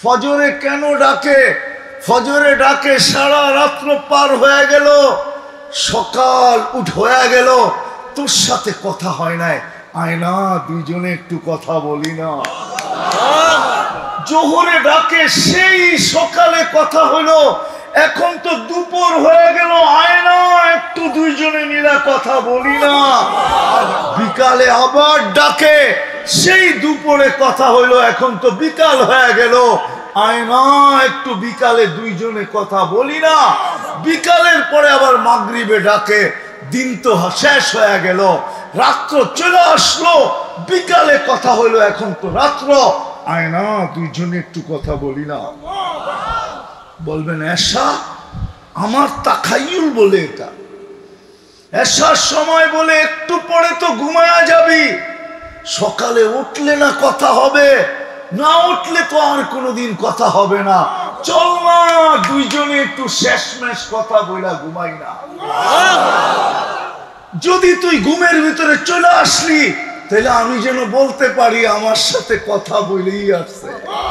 ফজরে কেন ডাকে? ফজরে ডাকে সারা রাত্র পার হয়ে গেল, সকাল হয়ে গেল, তোর সাথে কথা হয় নাই, আয় না দুইজনে একটু কথা বলি না। জোহরে ডাকে সেই সকালে কথা হলো, এখন তো দুপুর হয়ে গেল, আয় না একটু দুইজনে মিলে কথা বলি না। বিকালে আবার ডাকে, সেই দুপুরে কথা হইলো, এখন তো বিকাল হয়ে গেল, আয় না একটু বিকালে দুইজনে কথা বলি না। বিকালের পরে আবার মাগরিবে ডাকে, দিন তো শেষ হয়ে গেল, রাত্র চলে আসলো, বিকালে কথা হইলো, এখন তো রাত্র, আয় না দুইজনে একটু কথা বলি না। বলবেন এশা? আমার তাখাইয়ুল বলে এটা, এশার সময় বলে একটু পরে তো ঘুমায়া যাবি, সকালে উঠলে না কথা হবে, না উঠলে তো আর কোনোদিন কথা হবে না, চল না দুইজনে একটু শেষমেশ কথা বইলা ঘুমাই না। যদি তুই ঘুমের ভিতরে চলে আসলি, তাহলে আমি যেন বলতে পারি আমার সাথে কথা বলেই আসছে।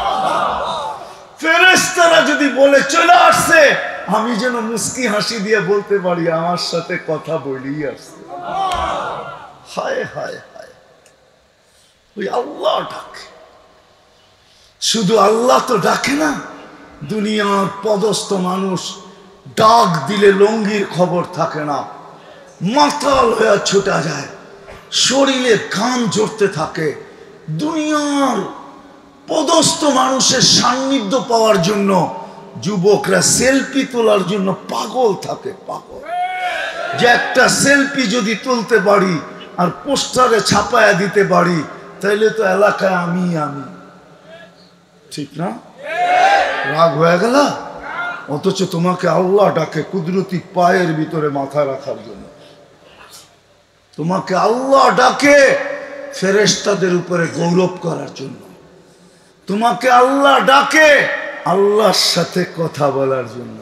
ফেরেশতারা যদি বলে চলে আসছে, আমি যেন মুস্কি হাসি দিয়ে বলতে পারি আমার সাথে কথা বলেই আসছে। হায় হায় হায়, ওই আল্লাহ ডাকে। শুধু আল্লাহ তো ডাকে না, দুনিয়ার পদস্থ মানুষ ডাক দিলে লঙ্গির খবর থাকে না, মাতাল হয়ে ছুটা যায়, শরীরে ঘাম ঝরতে থাকে। দুনিয়ার পদস্থ মানুষের সান্নিধ্য পাওয়ার জন্য যুবকরা সেলফি তোলার জন্য পাগল থাকে, পাগল। যে একটা সেলফি যদি তুলতে পারি আর পোস্টারে ছাপায়া দিতে পারি, তাইলে তো এলাকায় আমি আমি, ঠিক না? রাগ হয়ে গেল? অথচ তোমাকে আল্লাহ ডাকে কুদরতি পায়ের ভিতরে মাথা রাখার জন্য, তোমাকে আল্লাহ ডাকে ফেরেশতাদের উপরে গৌরব করার জন্য, তোমাকে আল্লাহ ডাকে আল্লাহর সাথে কথা বলার জন্য।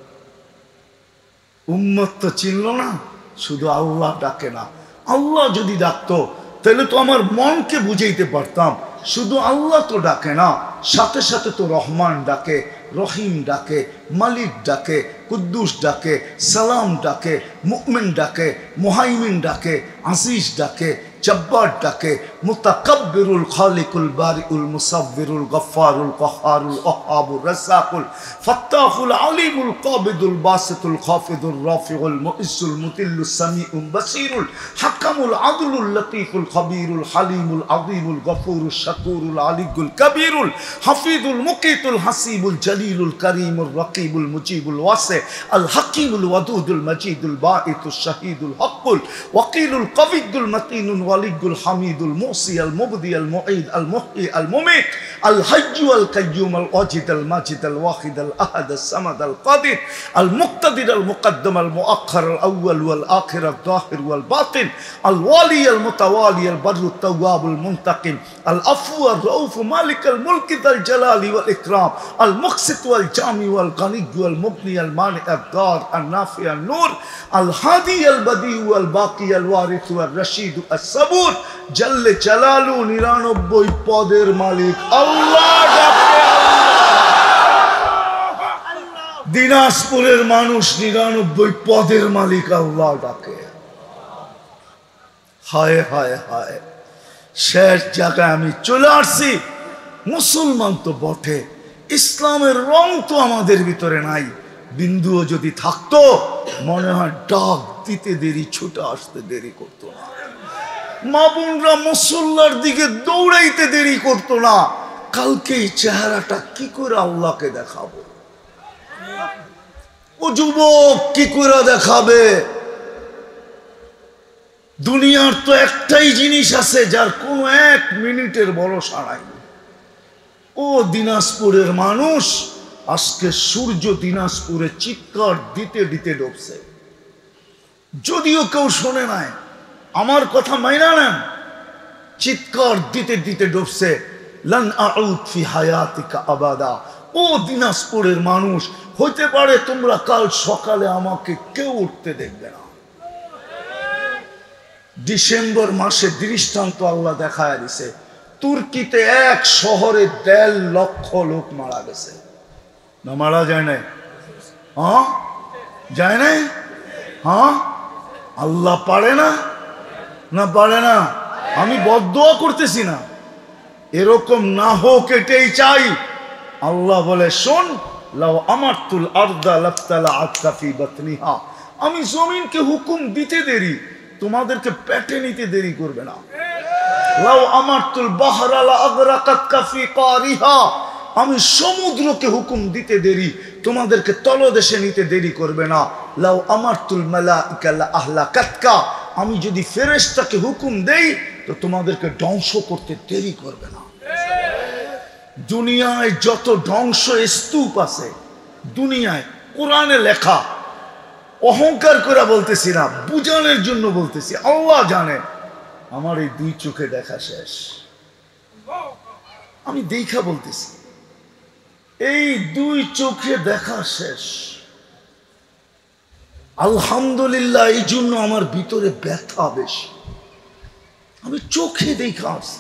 উম্মত তো চিনল না, শুধু আল্লাহ ডাকে না। আল্লাহ যদি ডাকতো তাহলে তো আমার মনকে বুঝাইতে পারতাম, শুধু আল্লাহ তো ডাকে না, সাথে সাথে তো রহমান ডাকে, রহিম ডাকে, মালিক ডাকে, কুদ্দুস ডাকে, সালাম ডাকে, মুমিন ডাকে, মুহাইমিন ডাকে, আজিজ ডাকে, জব্বার ডাকে, মুতাকাব্বিরুল খালিকুল বারিউল মুসাব্বিরুল গফফারুল কহ্হারুল ওয়াহ্হাবুর রাজ্জাকুল ফাত্তাহুল আলিমুল কাবিদুল বাসিতুল খাফিদুর রাফিউল মুইজ্জুল মুতিল্লুস সামিউল বাসিরুল হাকামুল আদলুল লতীফুল খবীরুল হালিমুল আযীমুল গফুরুশ শাকুরুল আলিয়ুল কবীরুল হাফিজুল মুকিতুল হাসিবুল জলিলুল করিমুর রকিবুল মুজিবুল ওয়াসি আল হাকিমুল ওয়াদুদুল মজিদুল বাঈতুশ শাহীদুল হকুল ওয়াকিলুল কবিয়ুল মতিনুল ওয়ালিয়ুল হামিদুল মুসি আল মুবদি আল মুঈদ আল মুহয়ি আল মুমীত আল হাইয়্যু আল কাইয়্যুম আল ওয়াজিদ আল মাজিদ আল ওয়াহিদ আল আহাদ আল সামাদ আল কাদির আল মুক্তাদির আল মুকদ্দম আল মুআখ্খার আল আউয়াল ওয়াল আখির আল যাহির ওয়াল বাতিন আল ওয়ালি আল মুতাওয়ালি আল বাররু তাওয়াব আল মুনতাকিম আল আফু আর রাউফ মালিক আল মুলক যাল জালালি ওয়াল ইকরাম আল মুকসিত ওয়াল জামি ওয়াল গানি ওয়াল মুগনি আল মানি আল দার আল নাফি আল নূর আল হাদি আল বদি ওয়াল বাকি আল ওয়ারিস ওয়াল রশিদ আল সাবুর জল্লে জালালু 99 পদের মালিক আল্লাহ ডাকে। দিনাজপুরের মানুষ 99 পদের মালিক আল্লাহ ডাকে। হায় হায় হায়, শেষ জায়গায় আমি চলে আসছি। মুসলমান তো বটে, ইসলামের রং তো আমাদের ভিতরে নাই, বিন্দুও যদি থাকতো মনে হয় ডাক দিতে দেরি, ছুটে আসতে দেরি করতো না, মা বোনরা মুসল্লার দিকে দৌড়াইতে দেরি করতো না। কালকে এই চেহারাটা কি করে আল্লাহকে দেখাবো? ও যুবক কি করে দেখাবে? দুনিয়ার তো একটাই জিনিস আছে যার কোনো 1 মিনিটের ভরসা নাই। ও দিনাজপুরের মানুষ, আজকে সূর্য দিনাজপুরে চিৎকার দিতে দিতে ডুবছে, যদিও কেউ শোনে নাই, আমার কথা মাইনা নেন, চিৎকার দিতে দিতে ডুবছে। লান আউদ ফি হায়াতিকা আবাদা। ও দিনাজপুরের মানুষ, হইতে পারে তোমরা কাল সকালে আমাকে কেউ উঠতে দেখবে না। ডিসেম্বর মাসে দৃষ্টান্ত আল্লাহ দেখায় দিছে, তুর্কিতে এক শহরে 1.5 লক্ষ লোক মারা গেছে। না মারা যায় নাই? হ্যাঁ যায় নাই? হ্যাঁ আল্লাহ পারে না? না পারে না? আমি বদদুয়া করতেছি না, এরকম না হোক এটাই চাই। আল্লাহ বলে শোন, লাউ আমারতুল আরদা লাফতালাআত ফি বাতনিহা, আমি জমিনকে হুকুম দিতে দেরি, তোমাদেরকে পেটে নিতে দেরি করবে না। লাউ আমারতুল বাহরা লা আগরাকাত ফি কারিহা, আমি সমুদ্রকে হুকুম দিতে দেরি, তোমাদেরকে তলদেশে নিতে দেরি করবে না। লাউ আমারতুল মালাইকা লা আহলাকাতকা, আমি যদি ফেরেশতাকে হুকুম দেই তো তোমাদেরকে ধ্বংস করতে দেরি করবে না। দুনিয়ায় যত ধ্বংস স্তূপ আছে দুনিয়ায়, কোরআনে লেখা, অহংকার করে বলতেছি না, বুঝানোর জন্য বলতেছি। আল্লাহ জানে আমার এই 2 চোখে দেখা শেষ, আমি দেখা বলতেছি, এই 2 চোখে দেখা শেষ। আলহামদুলিল্লাহ, এই জন্য আমার ভিতরে ব্যথা বেশি, আমি চোখে দেখা আসছি।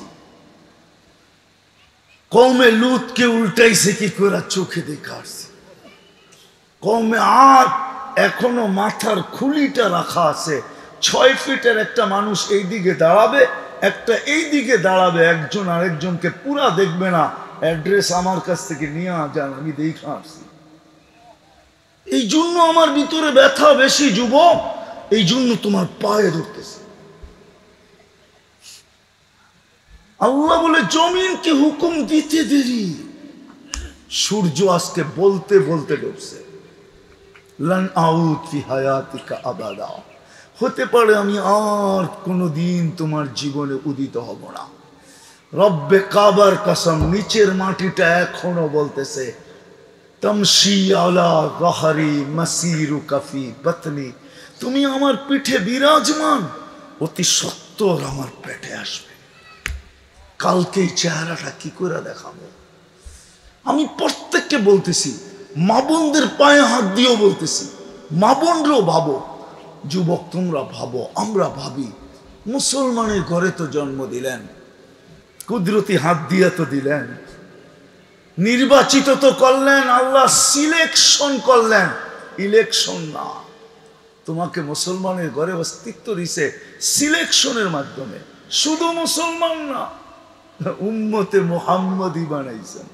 কওমে লুতকে উল্টাইছে কি করে? চোখে দেখা আসছে। কওমে আদ এখনো মাথার খুলিটা রাখা আছে, 6 ফিটের একটা মানুষ এই দিকে দাঁড়াবে, একটা এই দিকে দাঁড়াবে, একজন আরেকজনকে পুরা দেখবে না। অ্যাড্রেস আমার কাছ থেকে নিয়ে যান, আমি দেখা আসছি। এই জন্য আমার ভিতরে ব্যথা বেশি যুবক, এই জন্য তোমার পায়ে ধরতেছে। আল্লাহ বলে জমিনকে হুকুম দিতে দেরি। সূর্য আজকে বলতে বলতে ডুবছে, লান আউদ ফি হায়াতিকা আবাদা, হতে পারে আমি আর কোনোদিন তোমার জীবনে উদিত হব না। রব্বে কাবার কসম, নিচের মাটিটা এখনো বলতেছে তামশি আলা যাহরি মাসিরুকা ফি বাতনি, তুমি আমার পিঠে বিরাজমান, অতি সত্বর আমার পেটে আসবে। কালকে এই চেহারাটা কি করে দেখাবো? আমি প্রত্যেককে বলতেছি, মা বোনদের পায়ে হাত দিয়েও বলতেছি, মা বোনরাও ভাবো, যুবক তোমরা ভাবো, আমরা ভাবি। মুসলমানের ঘরে তো জন্ম দিলেন, কুদরতি হাত দিয়ে তো দিলেন, নির্বাচিত তো করলেন, আল্লাহ সিলেকশন করলেন, ইলেকশন না। তোমাকে মুসলমানের ঘরে অস্তিত্ব দিছে সিলেকশনের মাধ্যমে। শুধু মুসলমান না, উম্মতে মুহাম্মদী বানাইছেন।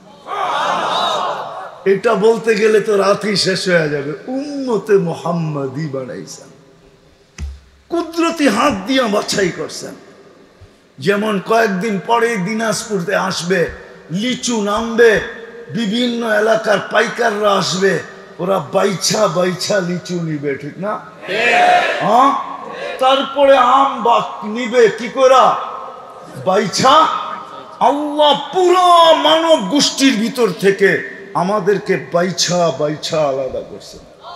এটা বলতে গেলে তো রাতই শেষ হয়ে যাবে। উম্মতে মুহাম্মদী বানাইছেন, কুদরতি হাত দিয়ে বাছাই করছেন। যেমন কয়েকদিন পরে দিনাজপুরতে আসবে, লিচু নামবে, বিভিন্ন এলাকার পাইকাররা আসবে, ওরা বাইছা বাইছা লিচু নিবে, ঠিক না? হ্যাঁ, তারপরে আম নিবে কি করে? বাইছা। আল্লাহ পুরো মানব গোষ্ঠীর ভিতর থেকে আমাদেরকে বাইছা বাইছা আলাদা করছে।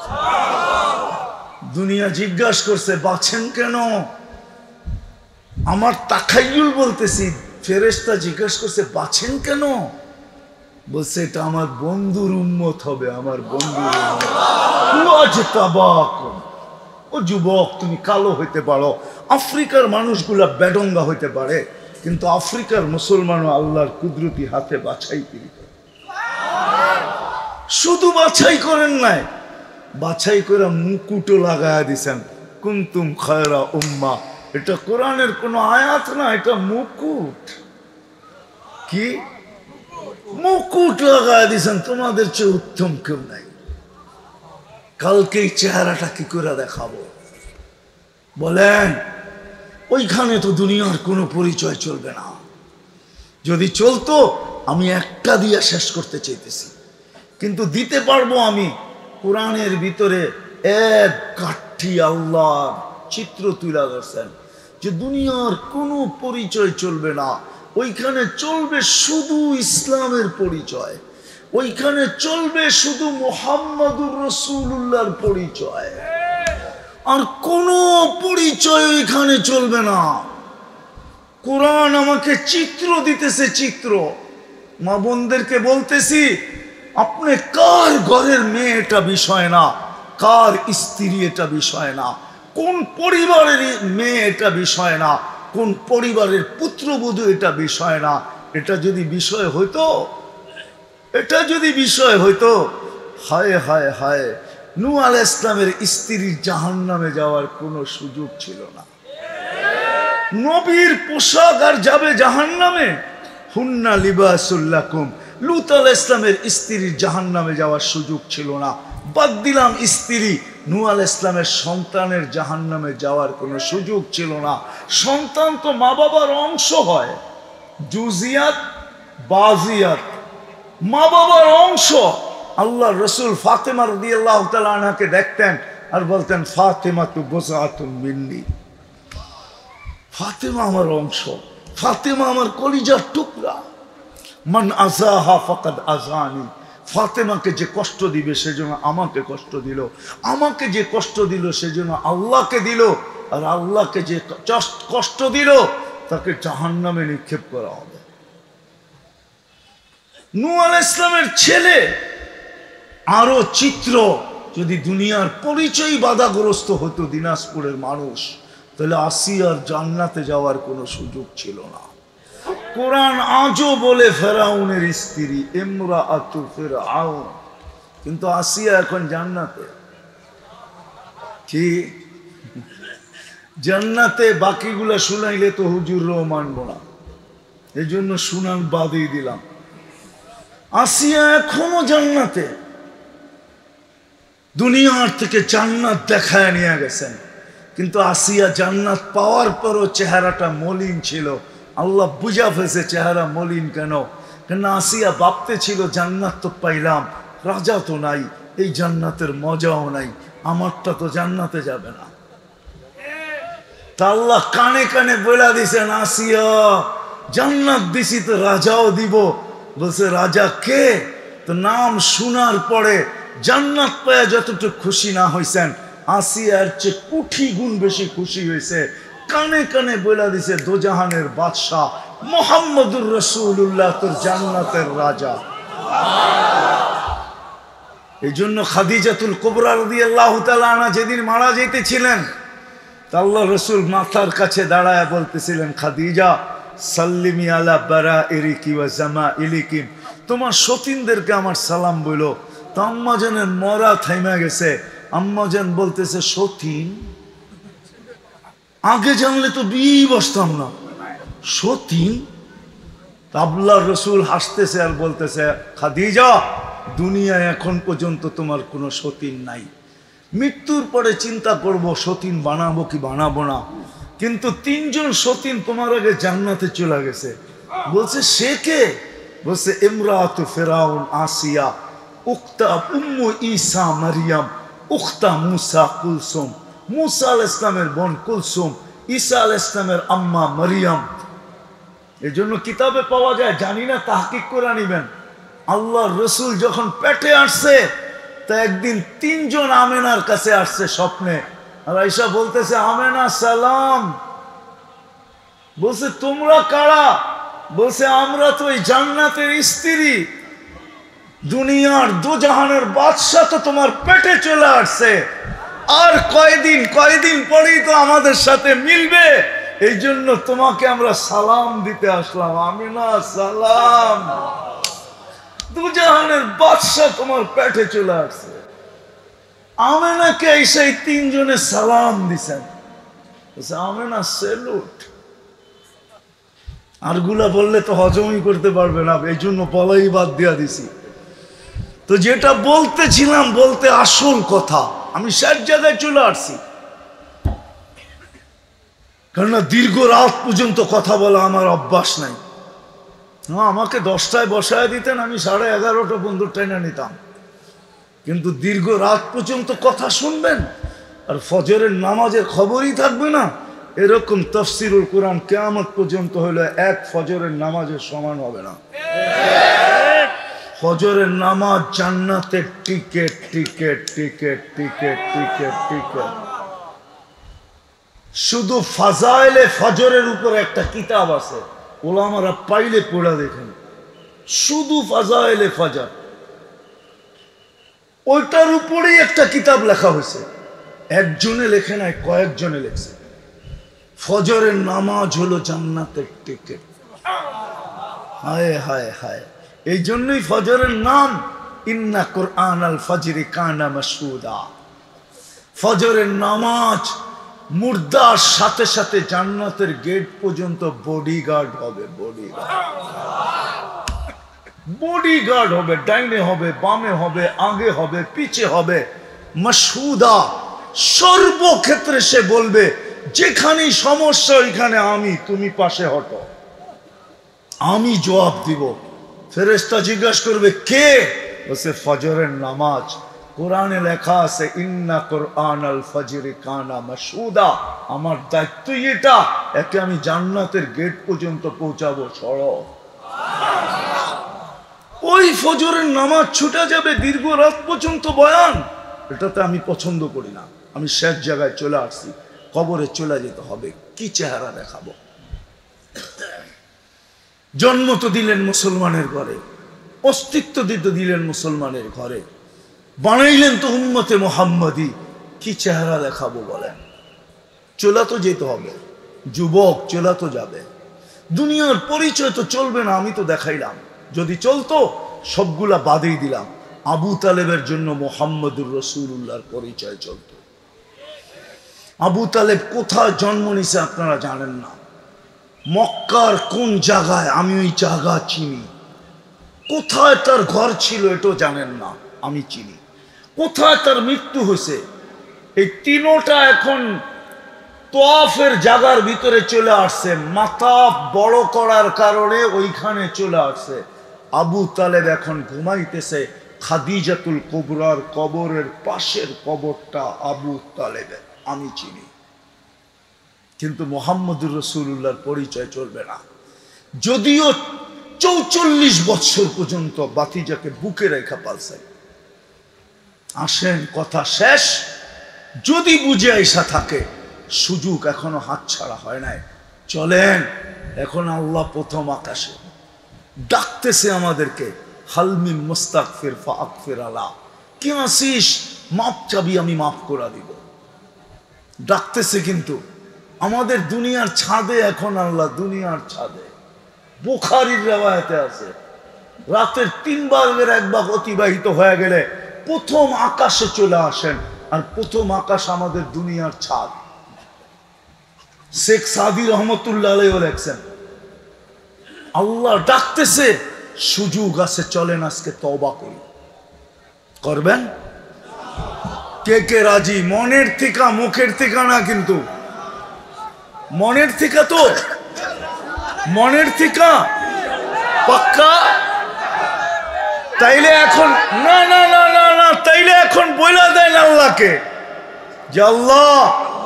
দুনিয়া জিজ্ঞাসা করছে বাছেন কেন? আমার তাখাইয়ুল বলতেছি, ফেরেশতা জিজ্ঞাসা করছে বাছেন কেন? বলছে এটা আমার বন্ধুর উম্মত হবে, আমার বন্ধুর উম্মত। ও যুবক, তুমি কালো হইতে পারো, আফ্রিকার মানুষগুলা বেডঙ্গা হইতে পারে, কিন্তু আফ্রিকার মুসলমানও আল্লাহর কুদরতি হাতে বাছাই করে। শুধু বাছাই করেন নাই, বাছাই করে মুকুটও লাগায়া দিছেন, কুনতুম খায়রা উম্মা। এটা কোরআনের কোনো আয়াত না, এটা মুকুট। কি মুকুট লাগায়া দিছেন, তোমাদের চেয়ে উত্তম কেউ নাই। কালকে এই চেহারাটা কি করে দেখাবো বলেন? ওইখানে তো দুনিয়ার কোনো পরিচয় চলবে না। যদি চলতো আমি একটা দিয়া শেষ করতে চাইতেছি, কিন্তু দিতে পারবো আমি। কোরআনের ভিতরে এক কাঠি আল্লাহ চিত্র তুলে ধরছেন যে দুনিয়ার কোনো পরিচয় চলবে না, ওইখানে চলবে শুধু ইসলামের পরিচয়, ওইখানে চলবে শুধু মুহাম্মাদুর রাসূলুল্লাহর পরিচয়, আর কোনো পরিচয় ওইখানে চলবে না। কোরআন আমাকে চিত্র দিতেছে, চিত্র। মা বোনদেরকে বলতেছি, আপনি কার ঘরের মেয়ে এটা বিষয় না, কার স্ত্রী এটা বিষয় না, কোন পরিবারের মেয়ে এটা বিষয় না, কোন পরিবারের পুত্রবধূ এটা বিষয় না। এটা যদি বিষয় হইতো, এটা যদি বিষয় হইতো, হায় হায় হায়, নূহ আলাইহিস সালামের স্ত্রীর জাহান্নামে যাওয়ার কোনো সুযোগ ছিল না। নবীর পোশাক আর যাবে জাহান্নামে? হুন্না লিবাসুল লাকুম। লূত আলাইহিস সালামের স্ত্রীর জাহান্নামে যাওয়ার সুযোগ ছিল না। বাদ দিলাম স্ত্রী, নূহ আলাইহিস সালামের সন্তানের জাহান্নামে যাওয়ার কোনো সুযোগ ছিল না। সন্তান তো মা বাবার অংশ হয়, জুজিয়াত বাজিয়াত, মা বাবার অংশ। আল্লাহ রসুল ফাতেমা রাদিয়াল্লাহু তাআলা আনহাকে দেখতেন আর বলতেন, ফাতেমা তু বুজআতুন মিন্নি, ফাতেমা আমার অংশ, ফাতেমা আমার কলিজার টুকরা। মান আযাহা ফাকাদ আযানি, ফাতেমাকে যে কষ্ট দিবে সেজন্য আমাকে কষ্ট দিল, আমাকে যে কষ্ট দিল সেজন্য আল্লাহকে দিল, আর আল্লাহকে যে কষ্ট দিল তাকে জাহান্নামে নিক্ষেপ করা হবে। নূহ আলাইহিস সালামের ছেলে আরো চিত্র, যদি দুনিয়ার পরিচয় বাধাগ্রস্ত হতো দিনাজপুরের মানুষ, তাহলে আসিয়ার জান্নাতে যাওয়ার কোনো সুযোগ ছিল না। কোরআন আজও বলে ফেরাউনের স্ত্রী ইমরাআতু ফিরআউন, কিন্তু আসিয়া এখন জান্নাতে। কি জান্নাতে? বাকিগুলা শুনাইলে তো হুজুররাও মানব না, এই জন্য শুনান বাদই দিলাম। আসিয়া এখনো জান্নাতে, দুনিয়ার থেকে জান্নাত দেখায় নিয়ে গেছেন, কিন্তু আসিয়া জান্নাত পাওয়ার পরও চেহারাটা মলিন ছিল। আল্লাহ বুঝা ফেলছে চেহারা মলিন কেন, কেন আসিয়া ভাবতে ছিল জান্নাত তো পাইলাম, রাজা তো নাই, এই জান্নাতের মজাও নাই, আমারটা তো জান্নাতে যাবে না। তা আল্লাহ কানে কানে বলে দিছেন, আসিয়া জান্নাত দিছি তো রাজাও দিব। বলছে রাজা কে? তো নাম শোনার পরে জান্নাত পায়া যতটুকু খুশি না হয়েছেন, আসিয়ার চেয়ে কোটি গুণ বেশি খুশি হয়েছে। কানে কানে বলে দিছে, দোজাহানের বাদশাহ মুহাম্মদুর রাসূলুল্লাহ তোর জান্নাতের রাজা। এই জন্য খাদিজাতুল কুবরা রাদিয়াল্লাহু তাআলা আনহা যেদিন মারা যেতেছিলেন, আল্লাহ রসুল মাথার কাছে দাঁড়ায় বলতেছিলেন, খাদিজা সাল্লিমি আলা বারাইরিকি ওয়া জামাইলিকি, তোমার সতীনদেরকে আমার সালাম বলো। তো আম্মাজানের মরা থাইমা গেছে। আম্মাজান বলতেছে, সতীন? আগে জানলে তো বিয়েই বসতাম না, সতীন? আল্লাহ রসুল হাসতেছে আর বলতেছে, খাদিজা দুনিয়ায় এখন পর্যন্ত তোমার কোনো সতীন নাই, মৃত্যুর পরে চিন্তা করব সতীন বানাবো কি বানাবো না, কিন্তু 3 জন সতীন তোমার আগে জান্নাতে চলে গেছে। বলছে সে কে? বলছে ইমরাতু ফিরাউন আসিয়া, উক্তা উম্মু ঈসা মারিয়াম, উক্তা মুসা কুলসুম, মুসা আলাইহিস সালামের বোন কুলসুম, ঈসা আলাইহিস সালামের আম্মা মারিয়াম। এই জন্য কিতাবে পাওয়া যায়, জানি না তাহকিক করে নিবেন। আল্লাহ রসুল যখন পেটে আসছে, তা একদিন 3 জন আমেনার কাছে আসছে স্বপ্নে, আর আয়েশা বলতেছে, আমেনা সালাম। বলছে তোমরা কারা? বলছে আমরা তো এই জান্নাতের স্ত্রী, দুনিয়ার দোজাহানের বাদশা তো তোমার পেটে চলে আসছে, আর কয়দিন পরেই তো আমাদের সাথে মিলবে, এই জন্য তোমাকে আমরা সালাম দিতে আসলাম। আমেনা সালাম, দুজাহানের বাদশা তোমার পেটে চলে আসছে। আমেনাকে এসে 3 জনে সালাম দিছেন। আমেনা সেলুট। আরগুলা বললে তো হজমই করতে পারবে না, এই জন্য বলাই বাদ দিয়া দিছি। তো যেটা বলতেছিলাম, বলতে আসল কথা, আমি শেষ জায়গায় চলে আসছি, কেননা দীর্ঘ রাত পর্যন্ত কথা বলা আমার অভ্যাস নাই। আমাকে 10টায় বসায় দিতেন, আমি 11:30 পর্যন্ত ট্রেনে নিতাম, কিন্তু দীর্ঘ রাত পর্যন্ত কথা শুনবেন আর ফজরের নামাজের খবরই থাকবে না, এরকম তাফসীরুল কোরআন কিয়ামত পর্যন্ত হলে এক ফজরের নামাজের সমান হবে না। ফজরের নামাজ জান্নাতের ticket ticket ticket ticket ticket ticket. শুধু ফাজাইলে ফজরের উপর একটা কিতাব আছে, ওলামারা পাইলে পড়া দেখেন, শুধু ফাজাইলে ফজর, ওইটার উপরেই একটা কিতাব লেখা হয়েছে। একজনে লেখে নাই, কয়েকজনে লেখছে। ফজরের নামাজ হলো জান্নাতের টিকেট। হায় হায় হায়, এই জন্যই ফজরের নাম ইন্না কুরআন আল ফজরি কানা মাশহুদা। ফজরের নামাজ মুর্দার সাথে সাথে জান্নাতের গেট পর্যন্ত বডিগার্ড হবে, বডিগার্ড হবে, ডাইনে হবে, বামে হবে, আগে হবে, পিছে হবে, মাশহুদা। সর্বক্ষেত্রে সে বলবে যেখানেই সমস্যা ওইখানে আমি, তুমি পাশে হটো, আমি জবাব দিব। ফেরেশতা জিজ্ঞাসা করবে কে? বলছে ফজরের নামাজ। কোরআনে লেখা আছে ইন্না কুরআনাল ফজরি কানা মাশহুদা। আমার দায়িত্বই এটা, একে আমি জান্নাতের গেট পর্যন্ত পৌঁছাবো। সরো, ওই ফজরের নামাজ ছুটে যাবে দীর্ঘ রাত পর্যন্ত বয়ান। এটাতে আমি পছন্দ করি না। আমি শেষ জায়গায় চলে আসছি, কবরে চলে যেতে হবে। কি চেহারা দেখাবো? জন্ম তো দিলেন মুসলমানের ঘরে, অস্তিত্ব দিলেন মুসলমানের ঘরে, বানাইলেন তো উম্মতে মুহাম্মাদি। কি চেহারা দেখাবো বলেন? চলা তো যেতে হবে, যুবক চলা তো যাবে। দুনিয়ার পরিচয় তো চলবে না, আমি তো দেখাইলাম। যদি চলতো সবগুলা বাদেই দিলাম। আবু তালেবের জন্য মুহাম্মদুর রাসূলুল্লাহর পরিচয় চলতো। আবু তালেব কোথায় জন্ম নিছে আপনারা জানেন না। মক্কার কোন জায়গায়, আমি ওই জায়গা চিনি। কোথায় তার ঘর ছিল এটাও জানেন না, আমি চিনি। কোথায় তার মৃত্যু হয়েছে, এই তিনোটা এখন তোয়াফের জায়গার ভিতরে চলে আসছে। মাথা বড় করার কারণে ওইখানে চলে আসছে। আবু তালেব এখন ঘুমাইতেছে খাদিজাতুল কুবরার কবরের পাশের কবরটা আবু তালেবের, আমি চিনি। কিন্তু মুহাম্মদুর রাসূলুল্লাহর পরিচয় চলবে না। যদিও ৪৪ বছর পর্যন্ত বাতিজাকে বুকে রেখা পালছেন। আসেন, কথা শেষ। যদি বুঝে আইসা থাকে, সুযোগ এখনো হাতছাড়া হয় নাই। চলেন, এখন আল্লাহ প্রথম আকাশে ডাকতেছে আমাদেরকে, হালমিন মুস্তাগফির ফাগফির আলা। কি আসিস, মাপ চাবি, আমি মাফ করে দিব। ডাকতেছে। কিন্তু আমাদের দুনিয়ার ছাদে এখন আল্লাহ, দুনিয়ার ছাদে। বুখারীর রিওয়ায়াতে আছে রাতের 3 ভাগের 1 ভাগ অতিবাহিত হয়ে গেলে প্রথম আকাশে চলে আসেন। আর প্রথম আকাশ আমাদের দুনিয়ার ছাদ। শেখ সাদি রহমতুল্লাহ আলাইহি লেখছেন, আল্লাহ ডাকতেছে, সুযোগ আছে, চলেন আজকে তওবা করি। করবেন? কে কে রাজি? মনের থেকে, মুখের থেকে না, কিন্তু মনের থেকে। তো মনের থেকে পাক্কা? তাইলে এখন না না না না না, তাইলে এখন বইলা দেন আল্লাহকে যে আল্লাহ,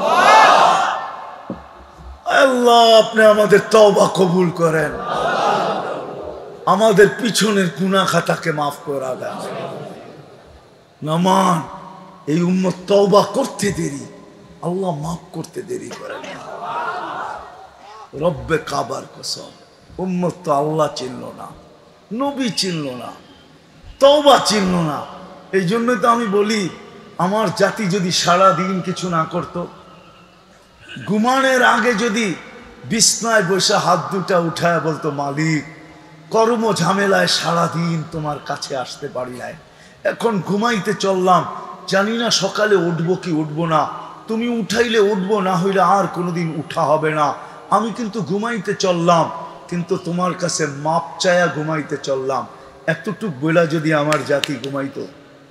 আল্লাহ আপনি আমাদের তওবা কবুল করেন, আমাদের পিছনের গুনাহ খাতাকে মাফ করে দেন। নামান এই উম্মত তওবা করতে দেরি, আল্লাহ মাফ করতে দেরি করেন না। রব্বে কাবার কসম, উম্মত তো আল্লাহ চিনল না, নবী চিনল না, তওবা চিনল না। এই জন্যই তো আমি বলি, আমার জাতি যদি সারা দিন কিছু না করত, ঘুমানোর আগে যদি বিছনায় বসে হাত দুটা উঠায় বলতো, মালিক কর্ম ঝামেলায় সারাদিন তোমার কাছে আসতে পারি নাই, এখন ঘুমাইতে চললাম, জানি না সকালে উঠবো কি উঠবো না, তুমি উঠাইলে উঠবো, না হইলে আর কোনোদিন উঠা হবে না, আমি কিন্তু ঘুমাইতে চললাম, কিন্তু তোমার কাছে মাপ চায়া ঘুমাইতে চললাম। এতটুক বলা যদি আমার জাতি ঘুমাইতো,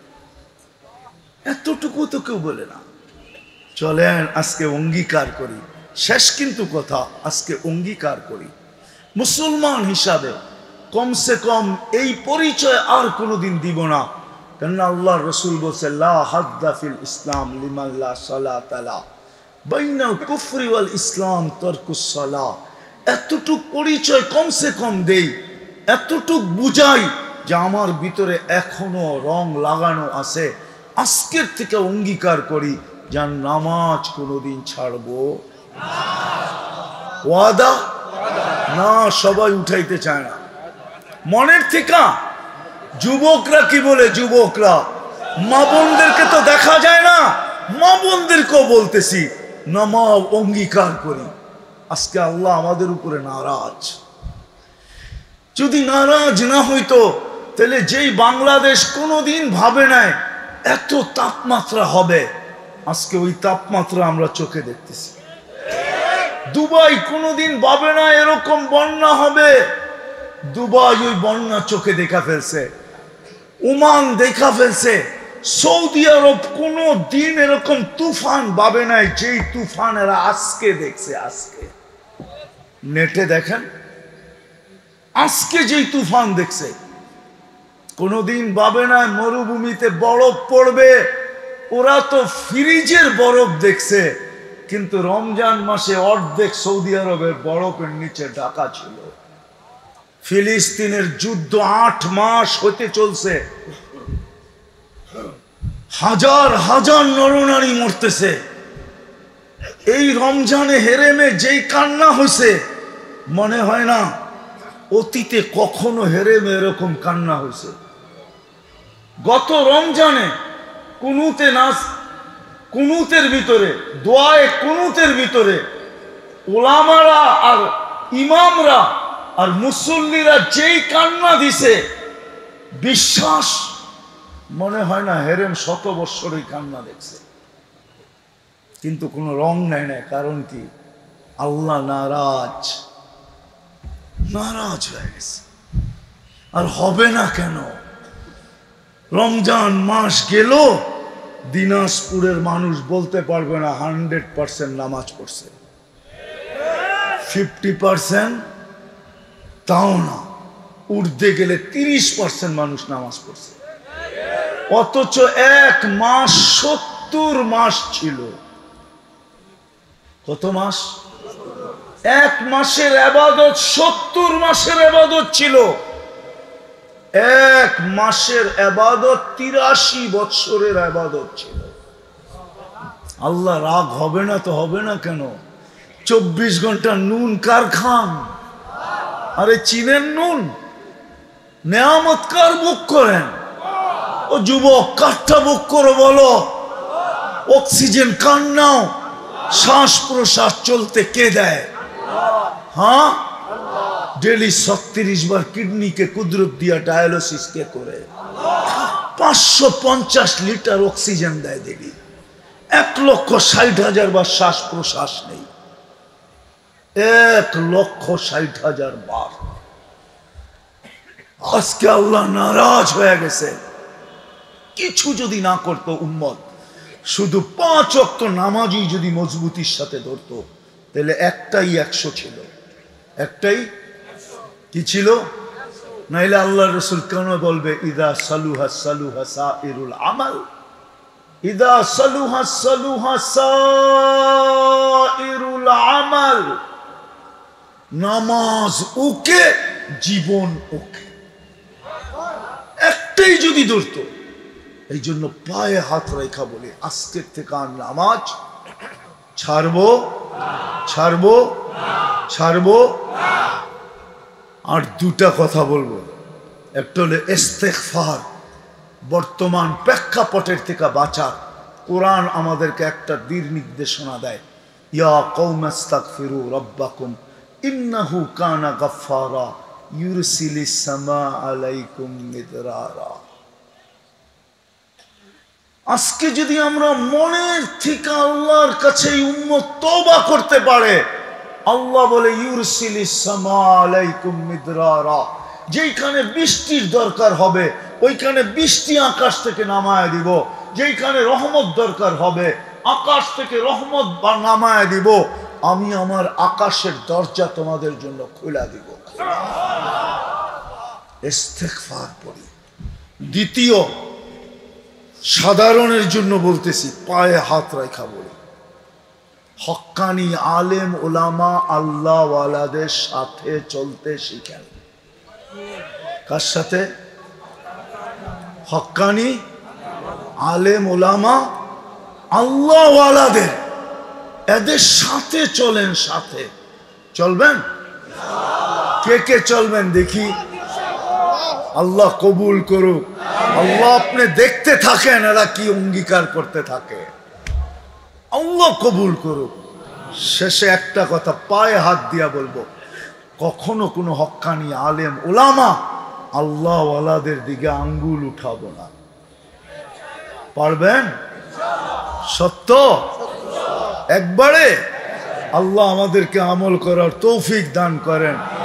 এতটুকু তো কেউ বলে না। চলেন আজকে অঙ্গীকার করি, শেষ কিন্তু কথা, আজকে অঙ্গীকার করি মুসলমান হিসাবে কমসে কম এই পরিচয় আর কোনোদিন দিব না। কেননা আল্লাহ রসুল বলছে, লা হাদ্দা ফিল ইসলাম লিমান লা সালাতা লা বাইনাল কুফরি ওয়াল ইসলাম তারকুস সালাহ। এতটুক পরিচয় কমসে কম দেই, এতটুক বুঝাই যে আমার ভিতরে এখনো রং লাগানো আছে। আজকের থেকে অঙ্গীকার করি, যার নামাজ কোনোদিন ছাড়বো ওয়াদা না। সবাই উঠাইতে চায় না মনের থেকে। যুবকরা কি বলে? যুবকরা, মা বোনদেরকে তো দেখা যায় না, মা বোনদেরকেও বলতেছি, নামাজ অঙ্গীকার করি। আজকে আল্লাহ আমাদের উপরে নারাজ। যদি নারাজ না হইতো তাহলে যেই বাংলাদেশ কোনোদিন ভাবে নাই এত তাপমাত্রা হবে, আজকে ওই তাপমাত্রা আমরা চোখে দেখতেছি। দুবাই কোনোদিন ভাবে না এরকম বন্যা হবে, দুবাই ওই বন্যা চোখে দেখা ফেলছে। ওমান দেখা ফেলছে। সৌদি আরব কোনো দিন এরকম তুফান ভাবে নাই যেই তুফান এরা আজকে দেখছে। আজকে নেটে দেখেন, আজকে যেই তুফান দেখছে, কোনোদিন ভাবে নাই মরুভূমিতে বরফ পড়বে। ওরা তো ফ্রিজের বরফ দেখছে, কিন্তু রমজান মাসে অর্ধেক সৌদি আরবের বরফের নিচে ঢাকা ছিল। ফিলিস্তিনের যুদ্ধ 8 মাস হতে চলছে, হাজার হাজার নরনারী মরতেছে। এই রমজানে হেরেমে যেই কান্না হয়েছে, মনে হয় না অতীতে কখনো হেরেমে এরকম কান্না হয়েছে। গত রমজানে কুনুতে নাচ, কুনুতের ভিতরে দোয়ায়ে কুনুতের ভিতরে ওলামারা আর ইমামরা আর মুসল্লিরা যেই কান্না দিছে, বিশ্বাস মনে হয় না হেরেম 100 বৎসরই কান্না দেখছে। কিন্তু কোনো রং নেয় না। কারণ কি? আল্লাহ নারাজ, নারাজ হয়ে গেছে। আর হবে না কেন? রমজান মাস গেল, দিনাজপুরের মানুষ বলতে পারবে না 100% নামাজ পড়ছে, 50% তাও না, উর্ধে গেলে 30% মানুষ নামাজ পড়ছে। অথচ এক মাস 70 মাস ছিল। কত মাস? এক মাসের ইবাদত 70 মাসের ইবাদত ছিল। এক মাসের ইবাদত 83 বৎসরের ইবাদত ছিল। আল্লাহ রাগ হবে না তো হবে না কেন? 24 ঘন্টা নুন কার খান? আরে চিনেন নুন? নেয়ামত কার বুক করেন? ও যুবক, কাঠটা বুক করো বলো। অক্সিজেন কার নাও? শ্বাস প্রশ্বাস চলতে কে দেয়? হ্যাঁ, ডেলি 36 বার কিডনিকে কুদরত দিয়া ডায়ালিসিস কে করে? 550 লিটার অক্সিজেন দেয় ডেলি। 1,60,000 বার শ্বাস প্রশ্বাস নেই। 1,60,000 বার। আজকে আল্লাহ নারাজ হয়ে গেছে। কিছু যদি না করতো উম্মত, শুধু 5 ওয়াক্ত নামাজই যদি মজবুতির সাথে ধরতো, তাহলে একটাই 100 ছিল। একটাই কি ছিল? নাইলে আল্লাহ রসুল কেন বলবে ইদা সালুহা সালুহা সাইরুল আমাল, ইদা সালুহা সালুহা সাইরুল আমাল। নামাজ ওকে, জীবন ওকে, একটাই যদি ধরতো। এই জন্য পায়ে হাত রেখা বলে আজকের থেকে আর নামাজ ছাড়বো ছাড়বো ছাড়বো। আর দুটা কথা বলবো। একটা হলো ইস্তেগফার, বর্তমান প্রেক্ষাপটের থেকে বাঁচার। কোরআন আমাদেরকে একটা দিক নির্দেশনা দেয়, ইয়া কওমাস্তাগফিরু রাব্বাকুম ইন্নাহু কানা গাফফারা ইউরসিলিস সামা আলাইকুম মিদরারা। আজকে যদি আমরা মনের থেকে আল্লাহর কাছে উম্মত তওবা করতে পারে, আল্লাহ বলে ইউরসিলিস সামা আলাইকুম মিদরারা, যেইখানে বৃষ্টির দরকার হবে ওইখানে বৃষ্টি আকাশ থেকে নামায় দিব। যেইখানে রহমত দরকার হবে আকাশ থেকে রহমত নামায় দিব। আমি আমার আকাশের দরজা তোমাদের জন্য খুলে দিব। ইস্তেগফার পড়ি। দ্বিতীয়, সাধারণের জন্য বলতেছি, পায়ে হাত রাখা বলি, হক্কানি আলেম ওলামা আল্লাহ ওয়ালাদের সাথে চলতে শিখেন। কার সাথে? হক্কানি আলেম ওলামা আল্লাহ ওয়ালাদের, এদের সাথে চলেন। সাথে চলবেন? কে কে চলবেন দেখি? আল্লাহ কবুল করুক। আল্লাহ আপনি দেখতে থাকেন এরা কি অঙ্গীকার করতে থাকে। আল্লাহ কবুল করুক। শেষে একটা কথা পায়ে হাত দিয়া বলবো, কখনো কোনো হক্কানি আলেম ওলামা আল্লাহ ওয়ালাদের দিকে আঙ্গুল উঠাবো না। পারবেন? সত্য একবারে। আল্লাহ আমাদেরকে আমল করার তৌফিক দান করেন।